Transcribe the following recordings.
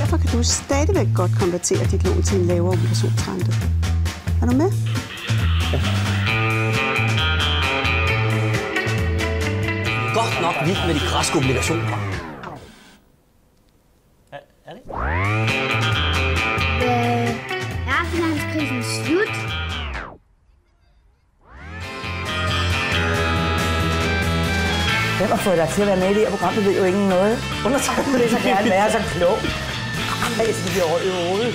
derfor kan du stadigvæk godt konvertere dit lån til en lavere obligationsrente. Er du med? Ja. Godt nok vildt med de græske obligationer. Er det? Er finanskrisen slut? Hvem har fået dig til at være med i det her program? Du ved jo ikke noget. Undertrykker det så gerne være så klog. Ej, det bliver over i hovedet.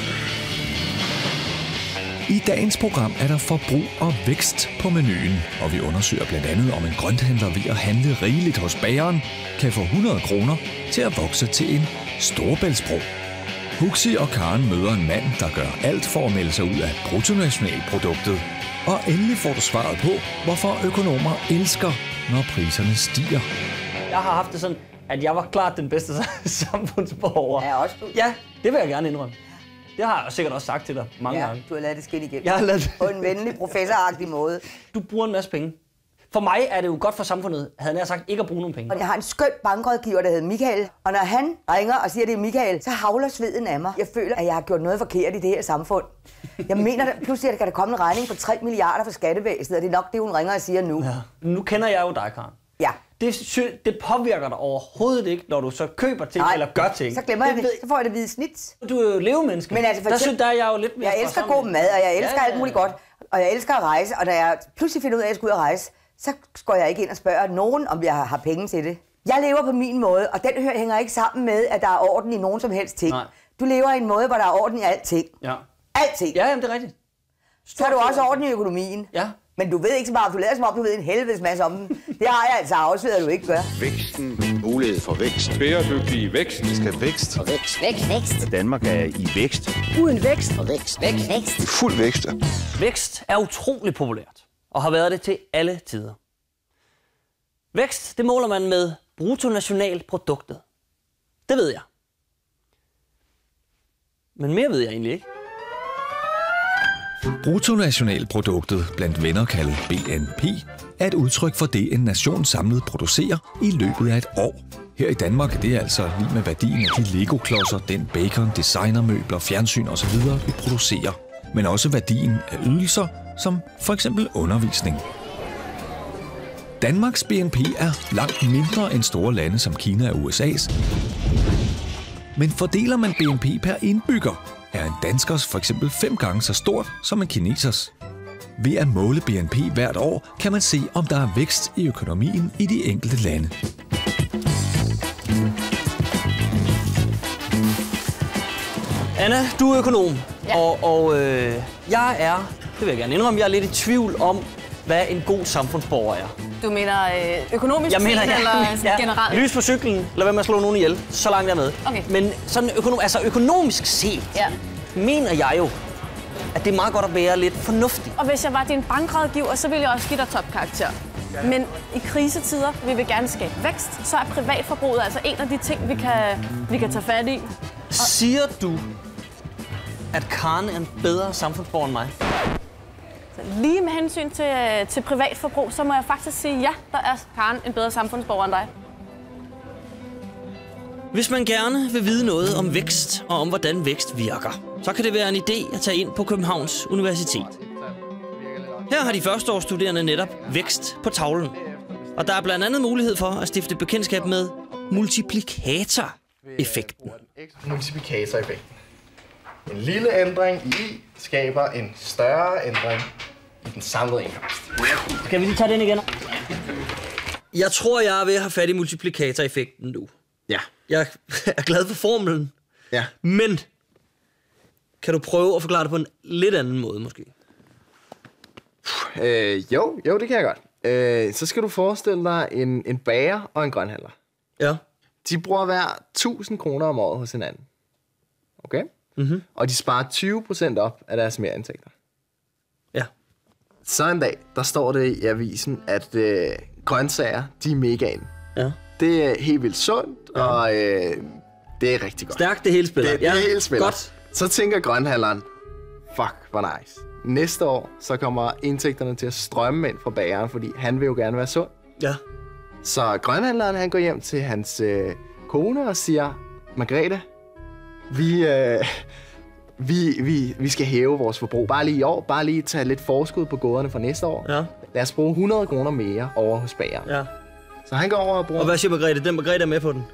I dagens program er der forbrug og vækst på menuen, og vi undersøger blandt andet, om en grønthandler ved at handle rigeligt hos bageren kan få 100 kroner til at vokse til en storebæltsbro. Huxi og Karen møder en mand, der gør alt for at melde sig ud af bruttonationalproduktet. Og endelig får du svaret på, hvorfor økonomer elsker, når priserne stiger. Jeg har haft det sådan, at jeg var klart den bedste samfundsborger. Ja, også du. Ja, det vil jeg gerne indrømme. Det har jeg sikkert også sagt til dig mange gange. Du har ladet det skinne igennem. Jeg har ladet det. På en venlig, professoragtig måde. Du bruger en masse penge. For mig er det jo godt for samfundet, havde jeg sagt, ikke at bruge nogen penge. Og jeg har en skøn bankrådgiver, der hedder Michael. Og når han ringer og siger, at det er Michael, så havler sveden af mig. Jeg føler, at jeg har gjort noget forkert i det her samfund. Jeg mener, at pludselig kan der komme en regning på 3 milliarder for skattevæsenet, og det er nok det, hun ringer og siger nu. Ja. Nu kender jeg jo dig, Karen. Ja. Det påvirker dig overhovedet ikke, når du så køber ting eller gør ting. Så glemmer jeg det. Så får jeg det hvide snit. Du er jo levemenneske. Men altså, der synes jeg jo lidt mere. Jeg elsker god mad, og jeg elsker alt muligt godt. Og jeg elsker at rejse, og da jeg pludselig finder ud af, at jeg skal ud og rejse, så går jeg ikke ind og spørger nogen, om jeg har penge til det. Jeg lever på min måde, og den hænger ikke sammen med, at der er orden i nogen som helst ting. Nej. Du lever i en måde, hvor der er orden i alting. Ja. Alting. Ja, jamen, det er rigtigt. Så har du også orden i økonomien. Ja. Men du ved ikke så meget, du lader som om, du ved en helvedes masse om den. Det har jeg altså afsløret, at du ikke gør. Væksten, mulighed for vækst. Bæredygtig vækst. Vi skal vækst. Og vækst. Vækst. Danmark er i vækst. Uden vækst. Og vækst. Vækst. Fuld vækst. Vækst er utrolig populært, og har været det til alle tider. Vækst, det måler man med bruttonationalproduktet. Det ved jeg. Men mere ved jeg egentlig ikke. Bruttonationalproduktet, blandt venner kaldet BNP, er et udtryk for det, en nation samlet producerer i løbet af et år. Her i Danmark er det altså lige med værdien af de Lego-klodser, den bacon, designermøbler, fjernsyn osv. vi producerer. Men også værdien af ydelser, som for eksempel undervisning. Danmarks BNP er langt mindre end store lande som Kina og USA's. Men fordeler man BNP per indbygger, er en danskers for eksempel 5 gange så stort som en kinesers. Ved at måle BNP hvert år, kan man se, om der er vækst i økonomien i de enkelte lande. Anna, du er økonom, ja. og jeg er, det vil jeg gerne indrømme, jeg er lidt i tvivl om, hvad en god samfundsborger er. Du mener økonomisk eller generelt? Lys på cyklen, lad være med at slå nogen ihjel, så langt jeg med. Okay. Men sådan økonomisk set, mener jeg jo, at det er meget godt at være lidt fornuftig. Og hvis jeg var din bankrådgiver, så ville jeg også give dig topkarakter. Men i krisetider vil vi gerne skabe vækst, så er privatforbruget altså en af de ting, vi kan tage fat i. Siger du, at Karen er en bedre samfundsborger end mig? Så lige med hensyn til privatforbrug, så må jeg faktisk sige, ja, der er Karen en bedre samfundsborger end dig. Hvis man gerne vil vide noget om vækst og om, hvordan vækst virker, så kan det være en idé at tage ind på Københavns Universitet. Her har de førsteårsstuderende netop vækst på tavlen. Og der er blandt andet mulighed for at stifte bekendtskab med multiplikatoreffekten. Multiplikatoreffekten. En lille ændring i Y skaber en større ændring i den samlede indkomst. Skal vi lige tage den igen? Jeg tror, jeg er ved at have fat i multiplikatoreffekten nu. Ja. Jeg er glad for formlen. Ja. Men kan du prøve at forklare det på en lidt anden måde, måske? Jo, det kan jeg godt. Så skal du forestille dig en bager og en grønthandler. Ja. De bruger hver 1000 kroner om året hos hinanden. Okay? Mm-hmm. Og de sparer 20% op af deres merindtægter. Ja. Så en dag, der står det i avisen, at grøntsager, de er mega ind. Ja. Det er helt vildt sundt, og det er rigtig godt. Stærkt det hele spiller. Det hele spiller. Godt. Så tænker grønthandleren, fuck, hvor nice. Næste år, så kommer indtægterne til at strømme ind fra bageren, fordi han vil jo gerne være sund. Ja. Så grønthandleren, han går hjem til hans kone og siger, Margrethe, Vi skal hæve vores forbrug. Bare lige i år. Bare lige tage lidt forskud på goderne for næste år. Ja. Lad os bruge 100 kroner mere over hos bageren. Ja. Så han går over og bruger... Og hvad siger Margrethe? Den Margrethe er med på den.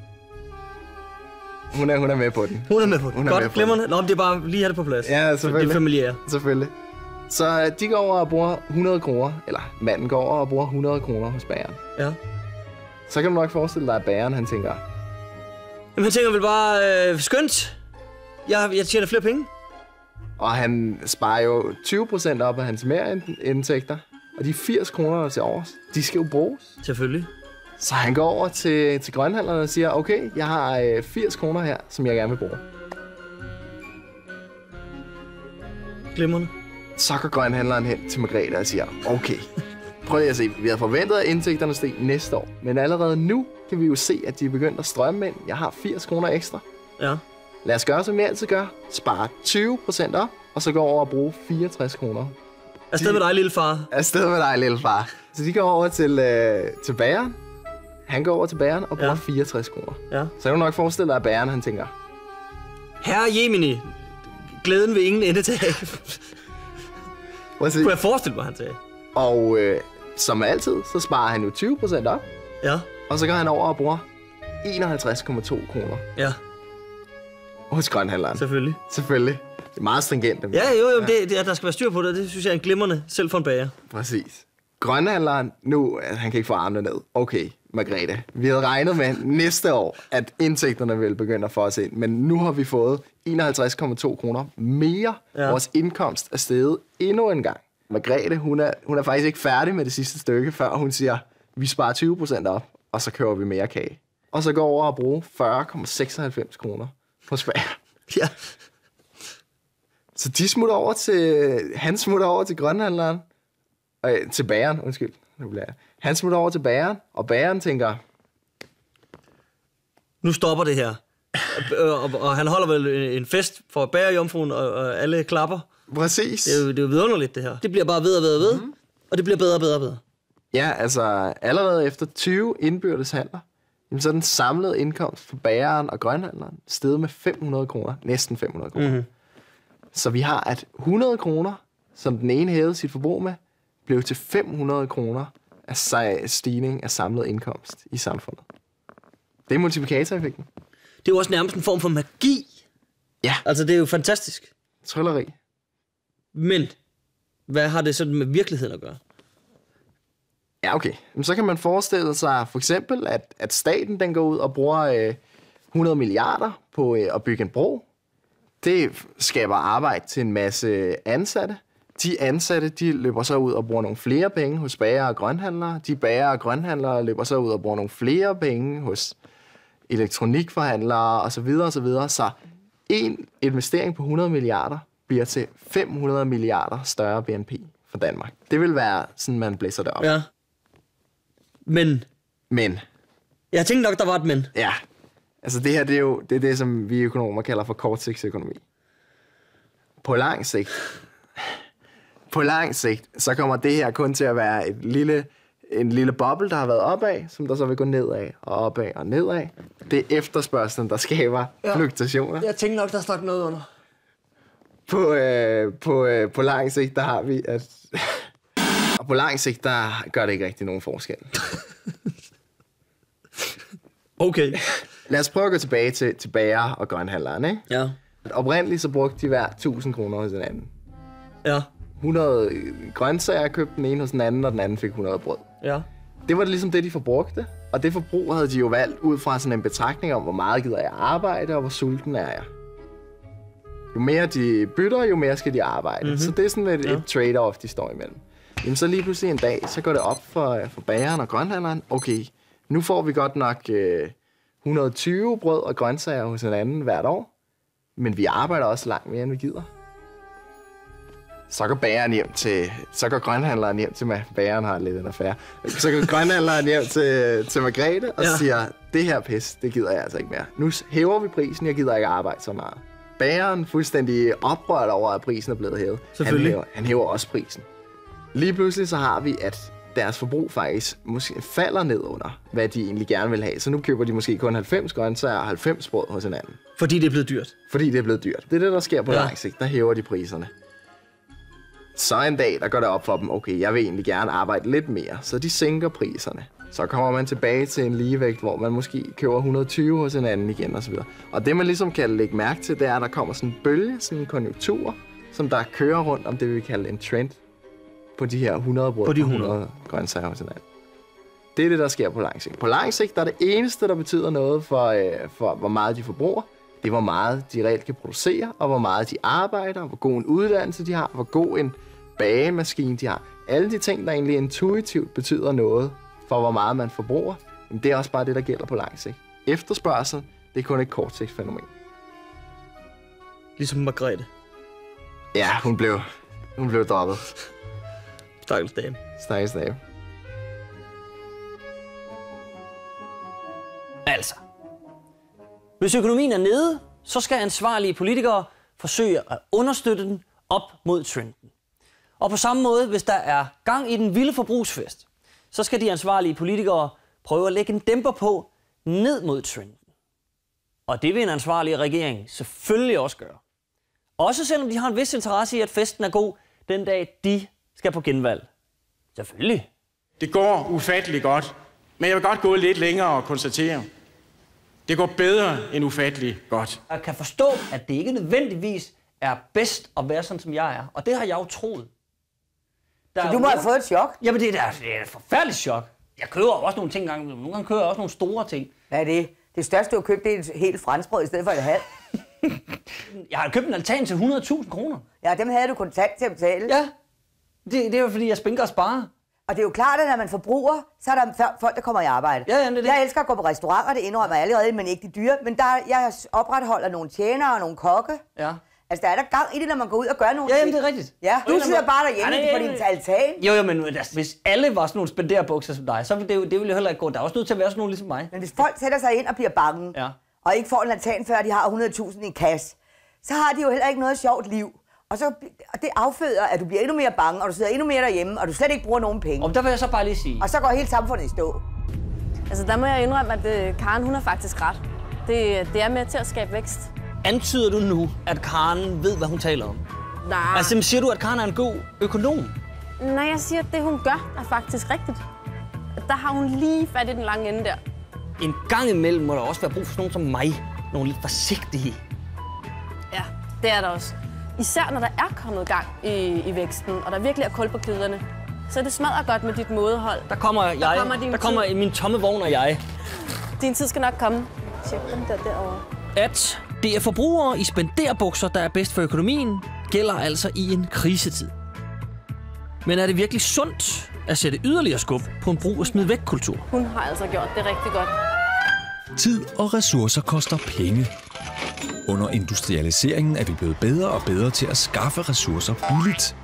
Hun er med på den. Hun er med på den. Godt, glimrende. Nå, det er bare lige have det på plads. Ja, selvfølgelig. Det er familiære. Selvfølgelig. Så de går over og bruger 100 kroner, eller manden går over og bruger 100 kroner hos bageren. Ja. Så kan du nok forestille dig, at bageren, han tænker... Jamen, han tænker vel bare, skønt. Jeg tjener flere penge. Og han sparer jo 20% op af hans merindtægter. Og de 80 kroner, der til overs, de skal jo bruges. Selvfølgelig. Så han går over til grønhandleren og siger, okay, jeg har 80 kroner her, som jeg gerne vil bruge. Glimrende. Så går grønhandleren hen til Margrethe og siger, okay, prøv lige at se, vi havde forventet, at indtægterne steg næste år. Men allerede nu kan vi jo se, at de er begyndt at strømme ind. Jeg har 80 kroner ekstra. Ja. Lad os gøre, som vi altid gør. Spare 20% op, og så gå over og bruge 64 kroner. Afsted med dig, lille far. Afsted med dig, lille far. Så de går over til bageren. Han går over til bageren og bruger 64 kroner. Ja. Så kan du nok forestille dig, at bageren, han tænker... Herre Jemini, glæden vil ingen ende tage. Kunne jeg forestille mig, han sagde. Og som altid, så sparer han jo 20% op. Ja. Og så går han over og bruger 51,2 kroner. Ja. Hos grønhandleren. Selvfølgelig. Det er meget stringent. Ja, der skal være styr på det. Det synes jeg er en glimrende, selv for en bager. Præcis. Grønhandleren, nu, han kan ikke få armene ned. Okay, Margrethe, vi havde regnet med næste år, at indtægterne ville begynde at få os ind. Men nu har vi fået 51,2 kroner mere. Ja. Vores indkomst er steget endnu en gang. Margrethe, hun er faktisk ikke færdig med det sidste stykke, før hun siger, vi sparer 20% op, og så køber vi mere kage. Og så går over og bruge 40,96 kroner på spær. Ja. Så han smutter over til grønhandleren, til bageren, undskyld. Han smutter over til bageren, og bageren tænker... Nu stopper det her. og han holder vel en fest for bagerjomfruen, og alle klapper. Præcis. Det er jo vidunderligt, det her. Det bliver bare ved og ved og ved, og det bliver bedre og bedre og bedre. Ja, altså allerede efter 20 indbyrdes handler, så er den samlede indkomst for bageren og grønhandleren steget med 500 kroner. Næsten 500 kroner. Mm-hmm. Så vi har, at 100 kroner, som den ene hævede sit forbrug med, blev til 500 kroner af stigning af samlet indkomst i samfundet. Det er multiplikatoreffekten. Det er jo også nærmest en form for magi. Ja. Altså, det er jo fantastisk. Trylleri. Men, hvad har det sådan med virkeligheden at gøre? Ja, okay. Så kan man forestille sig for eksempel, at staten den går ud og bruger 100 milliarder på at bygge en bro. Det skaber arbejde til en masse ansatte. De ansatte, de løber så ud og bruger nogle flere penge hos bager og grønhandlere. De bager og grønhandlere løber så ud og bruger nogle flere penge hos elektronikforhandlere osv. osv. Så en investering på 100 milliarder bliver til 500 milliarder større BNP for Danmark. Det vil være sådan, man blæser det op. Ja. Men. Jeg tænkte nok, der var et men. Ja. Altså det her, det er jo det, som vi økonomer kalder for kortsigtsøkonomi. På lang sigt, så kommer det her kun til at være en lille boble, der har været opad, som der så vil gå nedad og opad og nedad. Det er efterspørgslen, der skaber fluktuationer. Jeg tænkte nok, der stak noget under. På lang sigt, der har vi, at... Og på lang sigt, der gør det ikke rigtig nogen forskel. Okay. Lad os prøve at gå tilbage til bager og grønhandleren, ikke? Ja. Oprindeligt så brugte de hver 1000 kroner hos den anden. Ja. 100 grøntsager købte den ene hos den anden, og den anden fik 100 brød. Ja. Det var ligesom det, de forbrugte. Og det forbrug havde de jo valgt ud fra sådan en betragtning om, hvor meget gider jeg arbejde, og hvor sulten er jeg. Jo mere de bytter, jo mere skal de arbejde. Mm-hmm. Så det er sådan et trade-off, de står imellem. Jamen så lige pludselig en dag, så går det op for bageren og grønhandleren. Okay, nu får vi godt nok 120 brød og grøntsager hos en anden hvert år. Men vi arbejder også langt mere, end vi gider. Så går grønhandleren hjem til bageren har lidt en affære. Så går grønhandleren hjem til Margrethe og siger, det her pis, det gider jeg altså ikke mere. Nu hæver vi prisen, jeg gider ikke arbejde så meget. Bageren fuldstændig oprørt over, at prisen er blevet hævet. Selvfølgelig. Han hæver også prisen. Lige pludselig så har vi, at deres forbrug faktisk måske falder ned under, hvad de egentlig gerne vil have. Så nu køber de måske kun 90 grøntsager og 90 brød hos hinanden. Fordi det er blevet dyrt? Fordi det er blevet dyrt. Det er det, der sker på lang sigt. Der hæver de priserne. Så en dag, der går det op for dem, okay, jeg vil egentlig gerne arbejde lidt mere, så de sænker priserne. Så kommer man tilbage til en ligevægt, hvor man måske køber 120 hos hinanden igen osv. Og det, man ligesom kan lægge mærke til, det er, at der kommer sådan en bølge, sådan en konjunktur, som der kører rundt om det, vi kalder en trend på de her 100 brød, på de 100 grøntsager hos hinanden. Det er det, der sker på lang sigt. På lang sigt, der er det eneste, der betyder noget for hvor meget de forbruger, det er, hvor meget de reelt kan producere, og hvor meget de arbejder, hvor god en uddannelse de har, hvor god en bagemaskine de har. Alle de ting, der egentlig intuitivt betyder noget for, hvor meget man forbruger, det er også bare det, der gælder på lang sigt. Efterspørgsel, det er kun et kortsigtsfænomen. Ligesom Margrethe. Ja, hun blev droppet. Stakkels dame. Stakkels dame. Altså. Hvis økonomien er nede, så skal ansvarlige politikere forsøge at understøtte den op mod trenden. Og på samme måde, hvis der er gang i den vilde forbrugsfest, så skal de ansvarlige politikere prøve at lægge en dæmper på ned mod trenden. Og det vil en ansvarlig regering selvfølgelig også gøre. Også selvom de har en vis interesse i, at festen er god den dag, de skal på genvalg. Selvfølgelig. Det går ufatteligt godt, men jeg vil godt gå lidt længere og konstatere, det går bedre end ufatteligt godt. Jeg kan forstå, at det ikke nødvendigvis er bedst at være sådan, som jeg er. Og det har jeg jo troet. Så du må have fået et chok? Jamen, det er et forfærdeligt chok. Jeg køber også nogle ting, nogle gange køber jeg også nogle store ting. Hvad er det? Det største, du har købt, det er et helt franskbrød i stedet for et halvt. Jeg har købt en altan til 100.000 kroner. Ja, dem havde du kontant til at betale. Ja, det er jo fordi, jeg spinker og sparer. Og det er jo klart, at når man forbruger, så er der folk, der kommer i arbejde. Ja, det er det. Jeg elsker at gå på restauranter, det indrømmer jeg allerede, men ikke de dyre. Men jeg opretholder nogle tjenere og nogle kokke. Ja. Altså, der er der gang i det, når man går ud og gør nogle ting. Ja, det er rigtigt. Ja, du sidder bare derhjemme på din altan. Jo, men hvis alle var sådan nogle spenderbukser som dig, så ville det ville jo heller ikke gå. Der er også nødt til at være sådan nogle ligesom mig. Men hvis folk sætter sig ind og bliver bange, og ikke får en altan, før de har 100.000 i en kasse, så har de jo heller ikke noget sjovt liv. Og det afføder, at du bliver endnu mere bange, og du sidder endnu mere derhjemme, og du slet ikke bruger nogen penge. Og der vil jeg så bare lige sige. Og så går hele samfundet i stå. Altså, der må jeg indrømme, at Karen, hun har faktisk ret. Det er med til at skabe vækst. Antyder du nu, at Karen ved, hvad hun taler om? Nej. Altså, siger du, at Karen er en god økonom? Nej, jeg siger, at det, hun gør, er faktisk rigtigt. Der har hun lige fat i den lange ende der. En gang imellem må der også være brug for nogen som mig. Nogle lidt forsigtige. Ja, det er der også. Især når der er kommet gang i væksten, og der virkelig er kul på kedlerne. Så det smadrer godt med dit mådehold. Der kommer min tomme vogn og jeg. Din tid skal nok komme. Tjek dem derovre. At det er forbrugere i spenderbukser, der er bedst for økonomien, gælder altså i en krisetid. Men er det virkelig sundt at sætte yderligere skub på en brug- og smid-væk-kultur? Hun har altså gjort det rigtig godt. Tid og ressourcer koster penge. Under industrialiseringen er vi blevet bedre og bedre til at skaffe ressourcer billigt.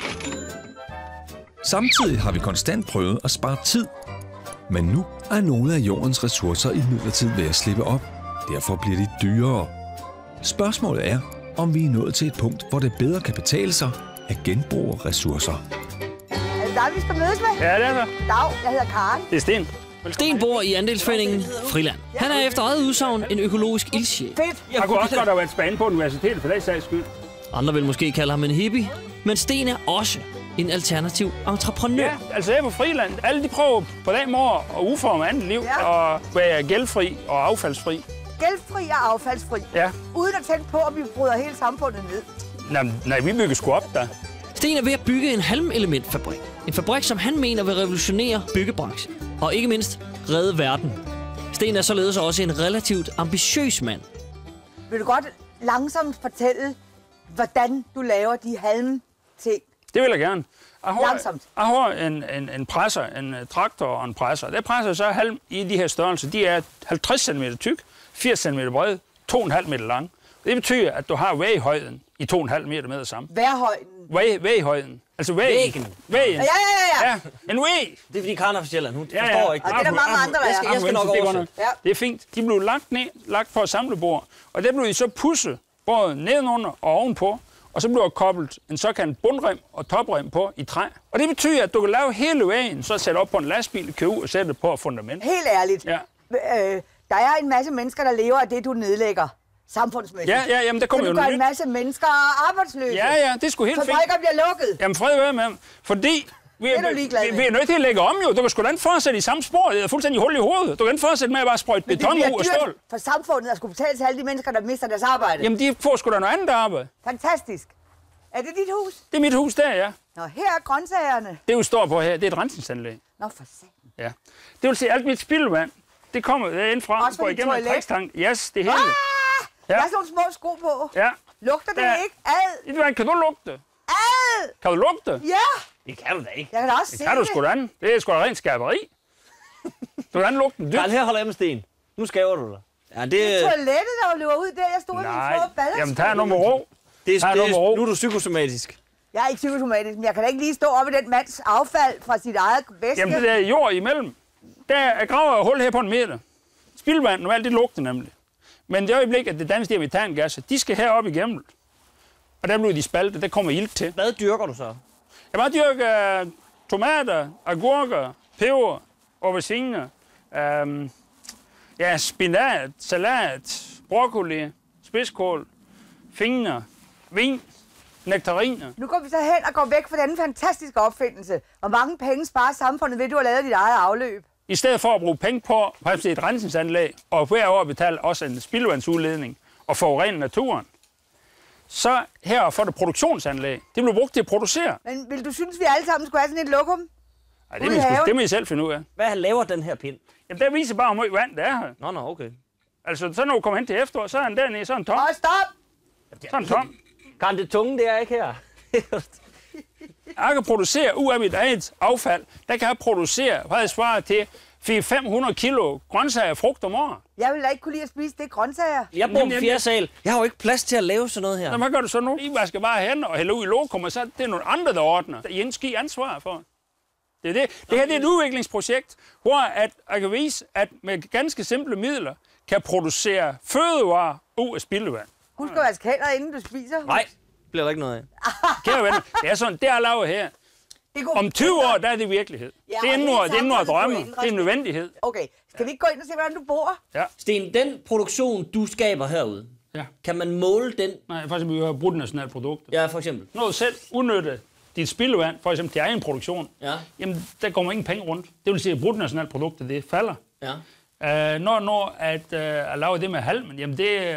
Samtidig har vi konstant prøvet at spare tid. Men nu er nogle af jordens ressourcer imidlertid ved at slippe op. Derfor bliver de dyrere. Spørgsmålet er, om vi er nået til et punkt, hvor det bedre kan betale sig at genbruge ressourcer. Er det dig, vi skal mødes med? Ja, det er der. Dag, jeg hedder Karen. Det er Sten. Sten bor i andelsforeningen Friland. Han er efter eget udsagn en økologisk ildsjæl. Fedt! Jeg kunne også godt have været spændende på universitetet for den sags skyld. Andre vil måske kalde ham en hippie, men Sten er også en alternativ entreprenør. Ja, altså jeg er på Friland. Alle de prøver på den måde at udforme andet liv og være gældfri og affaldsfri. Gældfri og affaldsfri? Ja. Uden at tænke på, at vi bryder hele samfundet ned? Nej, vi bygger sgu op der. Sten er ved at bygge en halmelementfabrik. En fabrik, som han mener vil revolutionere byggebranchen. Og ikke mindst redde verden. Sten er således også en relativt ambitiøs mand. Vil du godt langsomt fortælle, hvordan du laver de halmting? Det vil jeg gerne. Langsomt. Jeg har en presser, en traktor og en presser. Der presser så halm i de her størrelser. De er 50 cm tyk, 80 cm bred, 2,5 meter lang. Det betyder, at du har væghøjden i 2,5 meter med det samme. Væghøjden? Væghøjden. Altså væggen. Væggen. Ja. En væg. Det er fordi Karen er fra Sjælland. Hun forstår ikke. Og det er der mange andre, der er. Jeg skal nok oversætte. Det er fint. De blev lagt på et samlebord. Og der blev de så pudset, både nedenunder og ovenpå. og så bliver der koblet en såkaldt bundrem og toprem på i træ. Og det betyder, at du kan lave hele vejen, så sætte op på en lastbil, køre ud og sætte det på fundament. Helt ærligt. Ja. Der er en masse mennesker, der lever af det, du nedlægger. Samfundsmæssigt. Ja, jamen der kommer jo noget. Så du gør en masse mennesker arbejdsløse. Ja, det er sgu helt fint. Fabrikker bliver lukket. Jamen fred være med ham. Fordi vi er nødt til at lægge om jo. Du kan sgu da ikke fortsætte i samme spor. Det er fuldstændig hul i hovedet. Du kan ikke fortsætte med at bare sprøjte beton ud og stål. For samfundet at skulle betale til alle de mennesker, der mister deres arbejde. Jamen de får sgu da noget andet arbejde. Fantastisk. Er det dit hus? Det er mit hus der, ja. Nå, her er grøntsagerne. Det jo står på her, det er et rensningsanlæg. Nå, for satan. Ja. Det vil sige, alt mit spildevand, det kommer derindfra og går igennem en trikstank. Yes, det hele. Ja. Der er sådan nogle små sko på. Ja. Lugter det ikke? Ad! Kan du lugte? Ad! Kan du lugte? Ja! Det kan du da ikke. Jeg kan da også se det. Kan du sgu da an. Det er sgu da rent skaberi. Du kan lugte dybt. Karl, her holder jeg med sten. Nu skaver du dig. Ja, det er toilettet, der løber ud der. Jeg stod i min flå badesko. Jamen, tag noget med ro. Nu er du psykosomatisk. Jeg er ikke psykosomatisk, men jeg kan da ikke lige stå op i den mands affald fra sit eget væske. Jamen, det der jord imellem. Der graver et hul her på en meter. Spildvand, normalt, det lugter nemlig. Men det øjeblik, at det dannes de her metangasser, de skal herop igennem. Og der bliver de spaltet, der kommer ilt til. Hvad dyrker du så? Jeg dyrker tomater, agurker, peber, aubergine, spinat, salat, broccoli, spidskål, fingre, vin, nektariner. Nu går vi så hen og går væk fra denne fantastiske opfindelse. Hvor mange penge sparer samfundet ved, at du har lavet dit eget afløb? I stedet for at bruge penge på et rensningsanlæg, og hver år betale også en spildevandsudledning og forurene naturen, så her får det produktionsanlæg. Det bliver brugt til at producere. Men vil du synes, vi alle sammen skulle have sådan et lokum? Nej, det må I selv finde ud af. Hvad laver den her pind? Jamen, der viser bare, hvor meget vand der er her. Nå, okay. Altså, så når du kommer hen til efterår, så er den dernede, så er den tom. Stop! Så er den tom. Karl, det tunge, det er ikke her. Jeg kan producere ud af mit eget affald. Der kan jeg producere, hvad jeg svarer til, 400-500 kilo grøntsager og frugt om året. Jeg vil da ikke kunne lide at spise det grøntsager. Jeg bor på 4. sal. Jeg har jo ikke plads til at lave sådan noget her. Nå, hvad gør du så nu? I vasker bare hen og hælder ud i lokum, og så det er nogle andre, der ordner. I ikke skal ansvar for. Det er det. Det her det er et udviklingsprojekt, hvor at jeg kan vise, at med ganske simple midler kan producere fødevarer ud af spildevand. Husk at vaske hænder, inden du spiser. Nej, bliver der ikke noget af. Kære venner, det er sådan, det er lavet her. Om 20 år, der er det virkelighed. Ja, det er endnu noget drømme. Det er en nødvendighed. Okay, skal vi ikke gå ind og se, hvordan du bor? Ja. Sten, den produktion, du skaber herude, kan man måle den? Nej, for eksempel, vi har brugt nationale produkter. Ja, for eksempel. Når du selv udnytter dit spildevand, for eksempel til egen produktion, jamen, der kommer ingen penge rundt. Det vil sige, at bruttonationale produkter, det falder. Ja. Når at lave det med halmen, jamen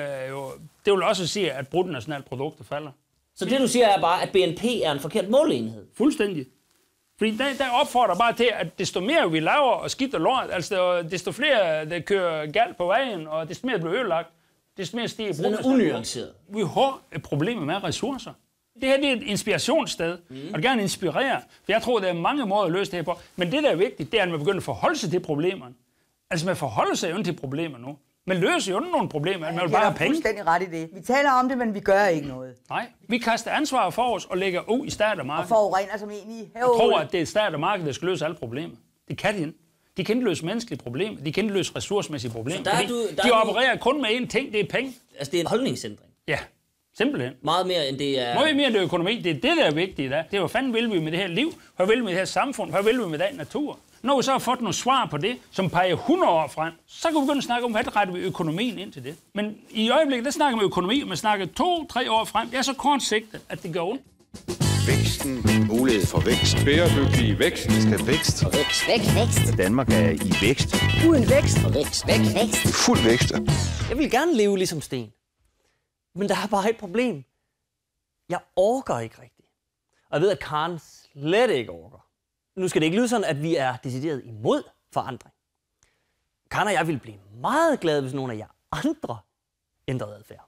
det vil også sige, at bruttonationale produkter falder. Så det, du siger, er bare, at BNP er en forkert måleenhed? Fuldstændig. Fordi der opfordrer bare til, at desto mere vi laver og skidt og lort, altså desto flere der kører galt på vejen, og desto mere bliver ødelagt, desto mere stiger bruttonationale. Den er unuanceret. Vi har et problem med ressourcer. Det her det er et inspirationssted, og det gerne inspirere. For jeg tror, der er mange måder at løse det her på. Men det, der er vigtigt, det er, at man begynder at forholde sig til problemerne. Altså, man forholder sig jo til problemer nu. Man løser jo nogle problemer, man vil bare have penge. Jeg er fuldstændig ret i det. Vi taler om det, men vi gør ikke noget. Nej, vi kaster ansvar for os og lægger ud i stat og marked. Og forurener som egentlig. Jeg tror, at det er stat og marked, der skal løse alle problemer. Det kan de ikke. De kan ikke løse menneskelige problemer. De kan ikke løse ressourcemæssige problemer. De opererer kun med én ting, det er penge. Altså, det er en holdningsændring. Ja. Simpelthen. Meget mere end det er... Meget mere end det økonomi. Det er det, der er vigtigt. Det er, hvad fanden vil vi med det her liv? Hvad vil vi med det her samfund? Hvad vil vi med den natur? Når vi så har fået nogle svar på det, som peger 100 år frem, så kan vi begynde at snakke om, hvad retter vi økonomien ind til det. Men i øjeblikket, der snakker man økonomi, og man snakker 2-3 år frem. Det er så kortsigtet, at det gør ondt. Væksten. Mulighed for vækst. Bæredygtig vækst. Vi skal vækst. Og vækst. Danmark er i vækst. Uden vækst. Og vækst. Fuld vækst. Jeg vil gerne leve ligesom Sten. Men der er bare et problem. Jeg orker ikke rigtigt. Og jeg ved, at Karen slet ikke orker. Nu skal det ikke lyde sådan, at vi er decideret imod forandring. Karen og jeg ville blive meget glade, hvis nogle af jer andre ændrede adfærd.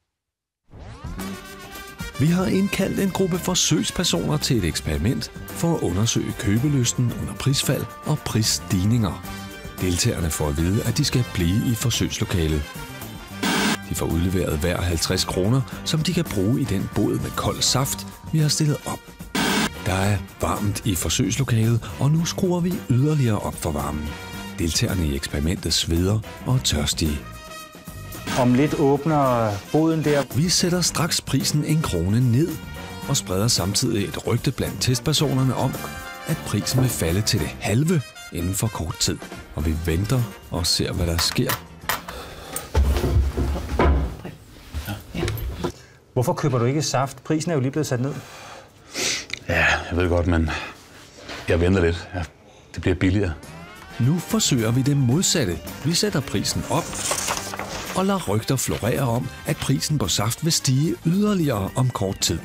Vi har indkaldt en gruppe forsøgspersoner til et eksperiment for at undersøge købelysten under prisfald og prisstigninger. Deltagerne får at vide, at de skal blive i forsøgslokalet. De får udleveret hver 50 kroner, som de kan bruge i den båd med kold saft, vi har stillet op. Der er varmt i forsøgslokalet, og nu skruer vi yderligere op for varmen. Deltagerne i eksperimentet sveder og er tørstige. Om lidt åbner boden der. Vi sætter straks prisen 1 krone ned og spreder samtidig et rygte blandt testpersonerne om, at prisen vil falde til det halve inden for kort tid. Og vi venter og ser, hvad der sker. Hvorfor køber du ikke saft? Prisen er jo lige blevet sat ned. Ja, jeg ved godt, men jeg venter lidt. Ja, det bliver billigere. Nu forsøger vi det modsatte. Vi sætter prisen op og lader rygter florere om, at prisen på saft vil stige yderligere om kort tid.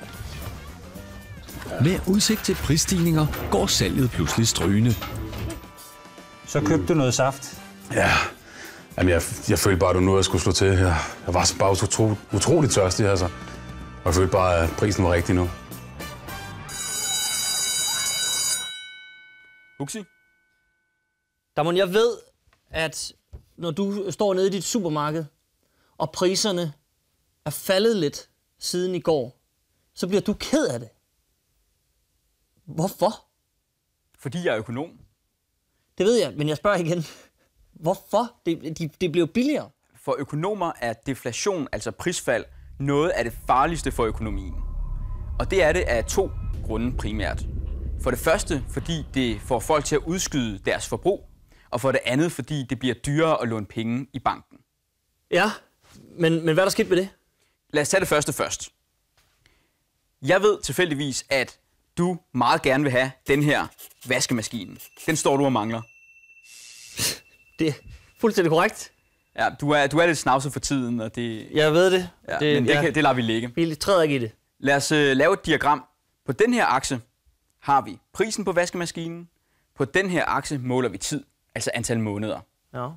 Med udsigt til prisstigninger går salget pludselig strygende. Så købte du noget saft? Ja, jamen jeg følte bare, at du nu skulle slå til. Jeg var bare utroligt tørstig, altså. Og jeg følte bare, at prisen var rigtig nu. Huxi? Damon, jeg ved, at når du står nede i dit supermarked, og priserne er faldet lidt siden i går, så bliver du ked af det. Hvorfor? Fordi jeg er økonom. Det ved jeg, men jeg spørger igen. Hvorfor? Det bliver billigere. For økonomer er deflation, altså prisfald, noget af det farligste for økonomien. Og det er det af 2 grunde primært. For det første, fordi det får folk til at udskyde deres forbrug, og for det andet, fordi det bliver dyrere at låne penge i banken. Ja, men hvad er der sket med det? Lad os tage det første først. Jeg ved tilfældigvis, at du meget gerne vil have den her vaskemaskine. Den står du og mangler. Det er fuldstændig korrekt. Ja, du er lidt snavset for tiden, og det... Jeg ved det. Ja, men det lader vi ligge. Vi træder ikke i det. Lad os lave et diagram. På den her akse har vi prisen på vaskemaskinen. På den her akse måler vi tid, altså antal måneder. Ja.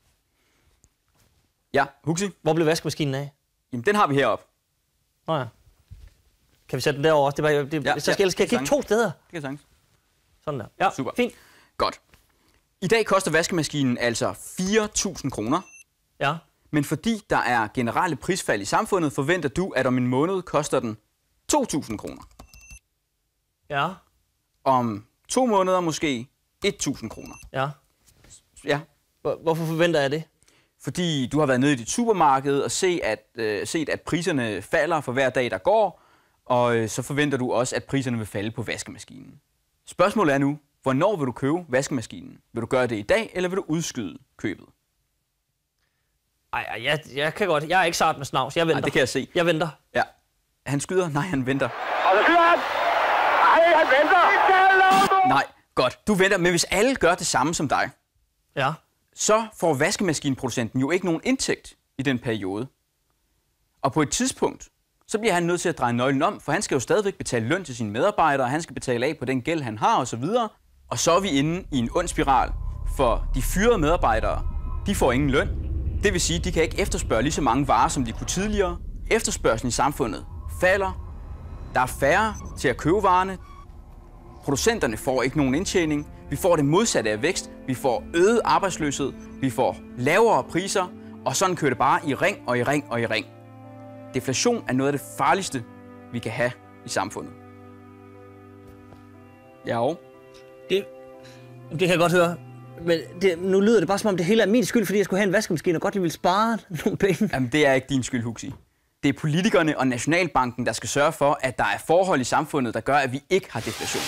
Ja, Huxi? Hvor blev vaskemaskinen af? Jamen, den har vi heroppe. Nå ja. Kan vi sætte den derovre? Så skal jeg kigge 2 steder. Det kan sagtens. Sådan der. Ja, super. Fint. Godt. I dag koster vaskemaskinen altså 4.000 kroner. Ja. Men fordi der er generelle prisfald i samfundet, forventer du, at om en måned koster den 2.000 kroner. Ja. Om 2 måneder måske 1.000 kroner. Ja. Ja. Hvorfor forventer jeg det? Fordi du har været nede i dit supermarked og set, at priserne falder for hver dag, der går, og så forventer du også, at priserne vil falde på vaskemaskinen. Spørgsmålet er nu, hvornår vil du købe vaskemaskinen? Vil du gøre det i dag, eller vil du udskyde købet? Ej, jeg kan godt. Jeg er ikke sart med snavs. Jeg venter. Ej, det kan jeg se. Jeg venter. Ja. Han skyder? Nej, han venter. Og så skyder han! Nej, han venter! Nej, godt. Du venter, men hvis alle gør det samme som dig, ja, så får vaskemaskinproducenten jo ikke nogen indtægt i den periode. Og på et tidspunkt, så bliver han nødt til at dreje nøglen om, for han skal jo stadigvæk betale løn til sine medarbejdere, han skal betale af på den gæld, han har osv. Og så er vi inde i en ond spiral, for de fyrede medarbejdere, de får ingen løn. Det vil sige, at de kan ikke efterspørge lige så mange varer, som de kunne tidligere. Efterspørgslen i samfundet falder. Der er færre til at købe varerne. Producenterne får ikke nogen indtjening. Vi får det modsatte af vækst. Vi får øget arbejdsløshed. Vi får lavere priser. Og sådan kører det bare i ring og i ring og i ring. Deflation er noget af det farligste, vi kan have i samfundet. Ja, og? Det kan jeg godt høre. Men nu lyder det bare som om det hele er min skyld, fordi jeg skulle have en vaskemaskine og godt lige ville spare nogle penge. Jamen, det er ikke din skyld, Huxi. Det er politikerne og Nationalbanken, der skal sørge for, at der er forhold i samfundet, der gør, at vi ikke har deflation.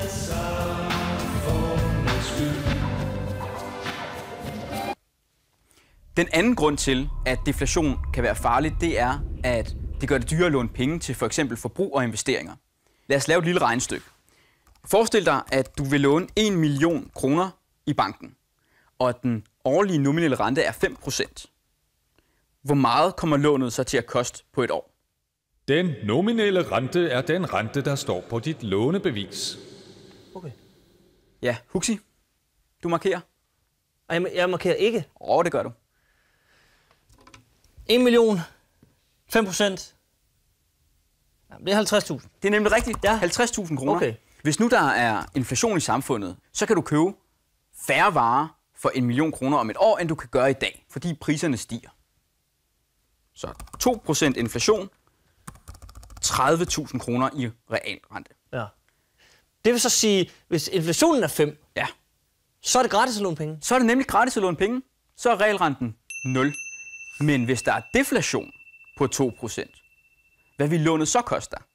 Den anden grund til, at deflation kan være farligt, det er, at det gør det dyrere at låne penge til for eksempel forbrug og investeringer. Lad os lave et lille regnestykke. Forestil dig, at du vil låne 1 million kroner i banken, og at den årlige nominelle rente er 5%. Hvor meget kommer lånet så til at koste på et år? Den nominelle rente er den rente, der står på dit lånebevis. Okay. Ja, Huxi, du markerer. Jeg markerer ikke. Det gør du. 1 million, 5%. Jamen, det er 50.000. Det er nemlig rigtigt. Ja. 50.000 kroner. Okay. Hvis nu der er inflation i samfundet, så kan du købe færre varer for 1 million kroner om et år, end du kan gøre i dag, fordi priserne stiger. Så 2% inflation, 30.000 kroner i realrente. Ja. Det vil så sige, hvis inflationen er 5, ja, så er det gratis at låne penge. Så er det nemlig gratis at låne penge. Så er realrenten 0. Men hvis der er deflation på 2%, hvad vil lånet så koste dig?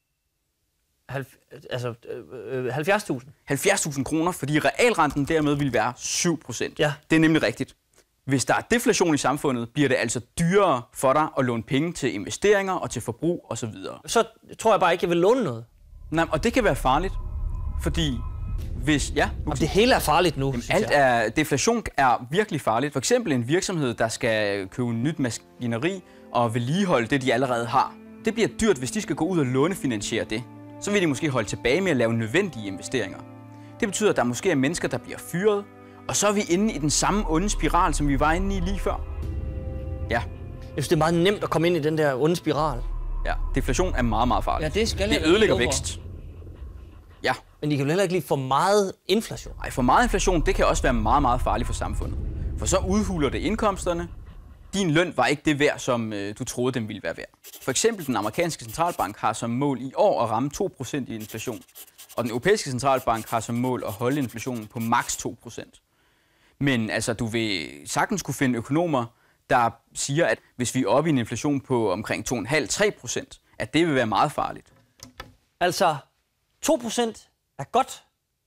70.000. 70.000 kroner, fordi realrenten dermed vil være 7%. Ja. Det er nemlig rigtigt. Hvis der er deflation i samfundet, bliver det altså dyrere for dig at låne penge til investeringer og til forbrug osv. Så tror jeg bare ikke, jeg vil låne noget. Nej, og det kan være farligt, fordi hvis... Ja, det hele er farligt nu, deflation er virkelig farligt. For eksempel en virksomhed, der skal købe nyt maskineri og vedligeholde det, de allerede har. Det bliver dyrt, hvis de skal gå ud og lånefinansiere det. Så vil de måske holde tilbage med at lave nødvendige investeringer. Det betyder, at der måske er mennesker, der bliver fyret, og så er vi inde i den samme onde spiral, som vi var inde i lige før. Ja. Jeg synes, det er meget nemt at komme ind i den der onde spiral. Ja, deflation er meget, meget farligt. Ja, det skal det ødelægger vækst. Ja. Men I kan vel heller ikke lide for meget inflation? Nej, for meget inflation, det kan også være meget, meget farligt for samfundet. For så udhuler det indkomsterne. Din løn var ikke det værd, som du troede, den ville være værd. For eksempel den amerikanske centralbank har som mål i år at ramme 2% i inflation. Og den europæiske centralbank har som mål at holde inflationen på maks 2%. Men altså, du vil sagtens kunne finde økonomer, der siger, at hvis vi er oppe i en inflation på omkring 2,5-3%, at det vil være meget farligt. Altså, 2% er godt.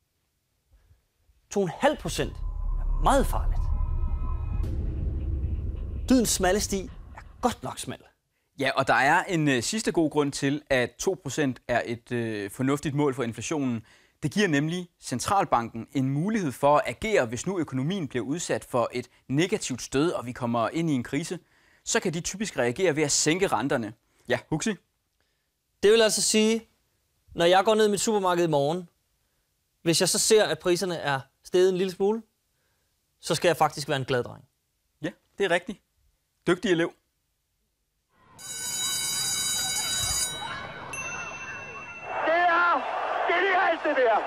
2,5% er meget farligt. Dydens smalle sti er godt nok smal. Ja, og der er en sidste god grund til, at 2% er et fornuftigt mål for inflationen. Det giver nemlig centralbanken en mulighed for at agere, hvis nu økonomien bliver udsat for et negativt stød, og vi kommer ind i en krise. Så kan de typisk reagere ved at sænke renterne. Ja, Huxi? Det vil altså sige, når jeg går ned i mit supermarked i morgen, hvis jeg så ser, at priserne er steget en lille smule, så skal jeg faktisk være en glad dreng. Ja, det er rigtigt. Dygtig elev. Det der.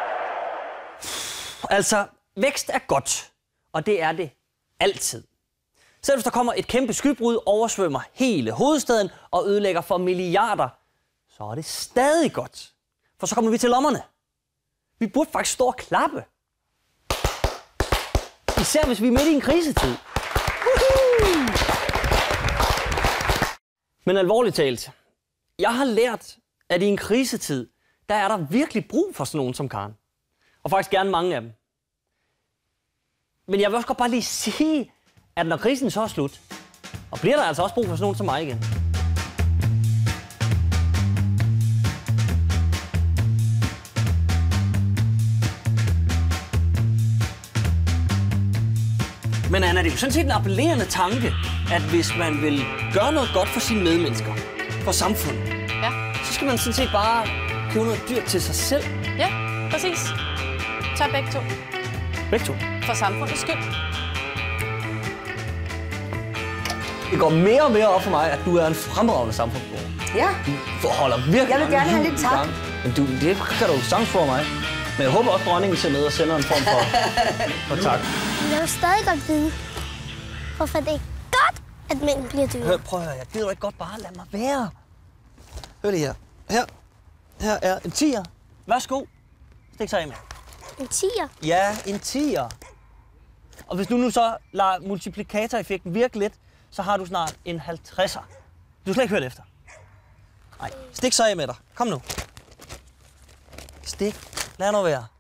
Altså, vækst er godt, og det er det altid. Selv hvis der kommer et kæmpe skybrud, oversvømmer hele hovedstaden og ødelægger for milliarder, så er det stadig godt. For så kommer vi til lommerne. Vi burde faktisk stå og klappe. Især hvis vi er midt i en krisetid. Men alvorligt talt, jeg har lært, at i en krisetid, der er der virkelig brug for sådan nogen som Karen. Og faktisk gerne mange af dem. Men jeg vil også godt bare lige sige, at når krisen så er slut, og bliver der altså også brug for sådan nogen som mig igen. Men Anna, det er jo sådan set en appellerende tanke, at hvis man vil gøre noget godt for sine medmennesker, for samfundet, så skal man sådan set bare købe noget dyrt til sig selv. Ja, præcis. Tag begge to. Begge to? For samfundets skyld. Det går mere og mere op for mig, at du er en fremragende samfundsborger. Ja. Du holder virkelig. Jeg vil gerne have lidt tak. Men det kan du sagtens få af mig. Men jeg håber også, dronningen ser med og sender en form for tak. Jeg vil stadig godt vide, hvorfor det er godt, at mænd bliver dyre. Prøv at høre, jeg gider ikke godt bare lade mig være. Hør lige her. Her er en 10'er. Værsgo. Stik så af med. En 10'er? Ja, en 10'er. Og hvis du nu så lader multiplikatoreffekten virke lidt, så har du snart en 50'er. Du har slet ikke hørt efter. Nej, stik så af med dig. Kom nu. Stik. Lad nu være.